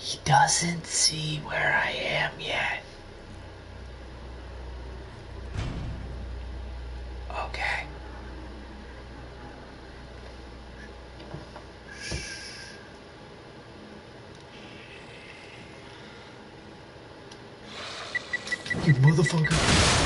He doesn't see where I am yet. Okay. You motherfucker.